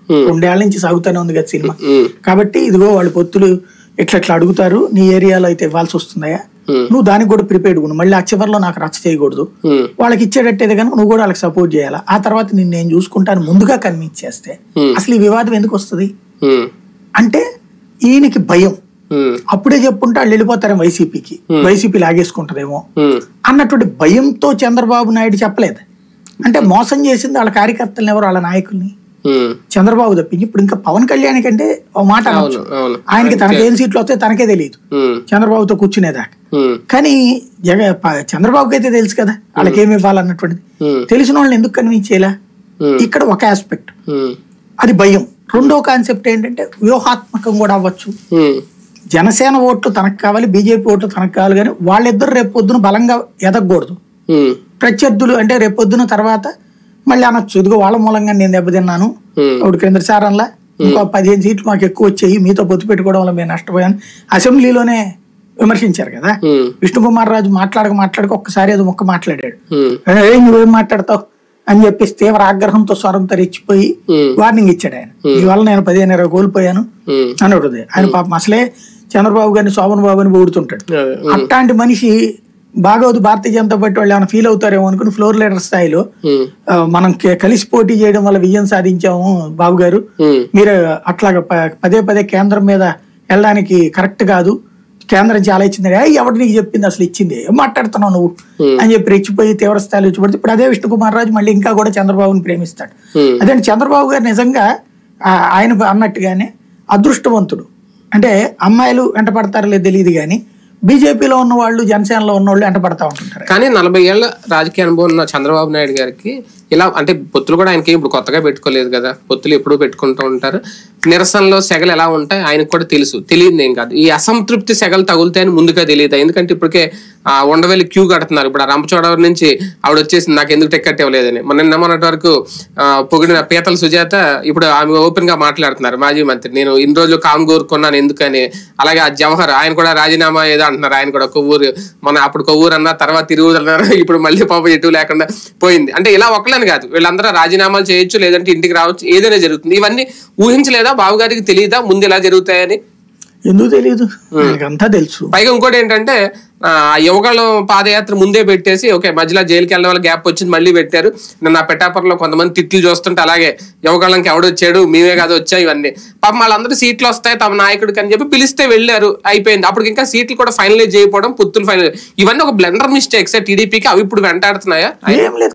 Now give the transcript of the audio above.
2 ఏళ్ల నుంచి సాగుతూనే ఉంది కదా సినిమా. కాబట్టి ఇదిగో వాళ్ళు పొత్తులు ఇట్లా అడుగుతారు, నీ ఏరియాలో అయితే ఇవ్వాల్సి వస్తుందయా, నువ్వు దానికి కూడా ప్రిపేర్డ్ ఉండు, మళ్ళీ ఆ చివరిలో నాకు రచ్చ చేయకూడదు, వాళ్ళకి ఇచ్చేటట్టేది కనుక నువ్వు కూడా వాళ్ళకి సపోర్ట్ చేయాలా, ఆ తర్వాత నేను చూసుకుంటాను ముందుగా కన్విన్స్ చేస్తే అసలు ఈ వివాదం ఎందుకు వస్తుంది అంటే ఈయనకి భయం. అప్పుడే చెప్పుంటే వాళ్ళు వెళ్ళిపోతారేమో వైసీపీ లాగేసుకుంటారేమో అన్నటువంటి భయంతో చంద్రబాబు నాయుడు చెప్పలేదు. అంటే మోసం చేసింది వాళ్ళ కార్యకర్తలను ఎవరు, వాళ్ళ నాయకుల్ని చంద్రబాబు తప్పించి. ఇప్పుడు ఇంకా పవన్ కళ్యాణ్ కంటే ఓ మాట అనొచ్చు, ఆయనకి తనకి ఏం సీట్లు వస్తాయో తనకే తెలియదు చంద్రబాబుతో కూర్చునేదాకా. కానీ చంద్రబాబుకి అయితే తెలుసు కదా వాళ్ళకి ఏమి ఇవ్వాలన్నటువంటిది. తెలిసిన వాళ్ళని ఎందుకు కన్విన్స్ చేయాలా, ఇక్కడ ఒక ఆస్పెక్ట్ అది భయం. రెండో కాన్సెప్ట్ ఏంటంటే వ్యూహాత్మకం కూడా అవ్వచ్చు. జనసేన ఓట్లు తనకు కావాలి, బీజేపీ ఓట్లు తనకు కావాలి, కానీ వాళ్ళిద్దరు రేపు పొద్దున బలంగా ఎదగకూడదు. ప్రత్యర్థులు అంటే రేపు పొద్దున తర్వాత మళ్ళీ అనొచ్చు, ఇదిగో వాళ్ళ మూలంగా నేను దెబ్బతిన్నాను, ఇప్పుడు కేంద్రసారంలా ఇంకో 15 సీట్లు మాకు ఎక్కువ వచ్చాయి, మీతో పొత్తు పెట్టుకోవడం వల్ల మేము నష్టపోయాను అసెంబ్లీలోనే విమర్శించారు కదా. విష్ణుకుమార్ రాజు మాట్లాడక ఒక్కసారి ఏదో మొక్క మాట్లాడాడు, నువ్వేం మాట్లాడతావు అని చెప్పేసి తీవ్ర ఆగ్రహంతో స్వరంతో రెచ్చిపోయి వార్నింగ్ ఇచ్చాడు. ఆయన ఇవాళ నేను 15-20 కోల్పోయాను అని ఉంటుంది. ఆయన పాపం అసలే చంద్రబాబు గారిని శోభన్ బాబు అని పొగుడుతుంటాడు. అట్లాంటి మనిషి బాగోదు భారతీయ జనతా పార్టీ వాళ్ళు ఏమైనా ఫీల్ అవుతారేమో అనుకుని ఫ్లోర్ లీడర్ స్థాయిలో మనం కలిసి పోటీ చేయడం వల్ల విజయం సాధించాము బాబు గారు, మీరు అట్లాగా పదే కేంద్రం మీద వెళ్ళడానికి కరెక్ట్ కాదు, కేంద్రం చాలా ఇచ్చింది, ఎవరు నీకు చెప్పింది అసలు ఇచ్చింది, ఏం మాట్లాడుతున్నావు నువ్వు అని చెప్పి రెచ్చిపోయి తీవ్ర స్థాయిలో రెచ్చిపడితే ఇప్పుడు అదే విష్ణుకుమార్ రాజు మళ్ళీ ఇంకా కూడా చంద్రబాబుని ప్రేమిస్తాడు. అదే చంద్రబాబు గారు నిజంగా ఆయన అన్నట్టుగానే అదృష్టవంతుడు. అంటే అమ్మాయిలు వెంట పడతారో లేదు తెలియదు కానీ బీజేపీలో ఉన్న వాళ్ళు జనసేనలో ఉన్న వాళ్ళు వెంట పడతా ఉంటుంటారు. కానీ 40 ఏళ్ల రాజకీయ అనుభవం ఉన్న చంద్రబాబు నాయుడు గారికి ఇలా అంటే పొత్తులు కూడా ఆయనకి ఇప్పుడు కొత్తగా పెట్టుకోలేదు కదా, పొత్తులు ఎప్పుడూ పెట్టుకుంటూ ఉంటారు. నిరసనలో సెగలు ఎలా ఉంటాయి ఆయనకు కూడా తెలుసు, తెలియదు ఏం కాదు. ఈ అసంతృప్తి సెగలు తగులుతాయని ముందుగా తెలియదు. ఎందుకంటే ఇప్పటికే ఉండవెళ్ళి క్యూ కడుతున్నారు. ఇప్పుడు ఆ రంపచోడవరం నుంచి ఆవిడ వచ్చేసింది నాకు ఎందుకు టికెట్ ఇవ్వలేదని. మొన్నటి వరకు పొగిడిన పీతల సుజాత ఇప్పుడు ఆమె ఓపెన్ గా మాట్లాడుతున్నారు, మాజీ మంత్రి నేను ఇన్ని రోజులు కామ్ కోరుకున్నాను ఎందుకని. అలాగే ఆ జవహర్ ఆయన కూడా రాజీనామా ఏదో అంటున్నారు, ఆయన కూడా కొవ్వూరు అప్పుడు కొవ్వూరు అన్న తర్వాత తిరుగురు అన్నారు, ఇప్పుడు మళ్ళీ పాపం ఎటు లేకుండా పోయింది. అంటే ఇలా ఒకళ్ళని కాదు, వీళ్ళందరూ రాజీనామాలు చేయొచ్చు, లేదంటే ఇంటికి రావచ్చు, ఏదైనా జరుగుతుంది. ఇవన్నీ ఊహించలేదా బాబు గారికి? తెలియదా ముందు ఇలా జరుగుతాయని? ఎందుకు తెలియదు, అంతా తెలుసు. పైగా ఇంకోటి ఏంటంటే యువగళం పాదయాత్ర ముందే పెట్టేసి ఓకే మధ్యలో జైలుకి వెళ్ళడం వల్ల గ్యాప్ వచ్చింది మళ్ళీ పెట్టారు. నా పెట్టాపర్లో కొంతమంది తిట్లు చూస్తుంటే అలాగే యువగళంకి ఎవడొచ్చాడు మేమే కాదు వచ్చాయి ఇవన్నీ పాపం వాళ్ళందరూ సీట్లు వస్తాయి తమ నాయకుడికి అని చెప్పి పిలిస్తే వెళ్ళారు, అయిపోయింది. అప్పుడు ఇంకా సీట్లు కూడా ఫైనలైజ్ చేయకపోవడం, పొత్తులు ఫైనల్, ఇవన్నీ ఒక బ్లెండర్ మిస్టేక్స్ టీడీపీకి. అవి ఇప్పుడు వెంటాడుతున్నాయా? ఏం లేదు.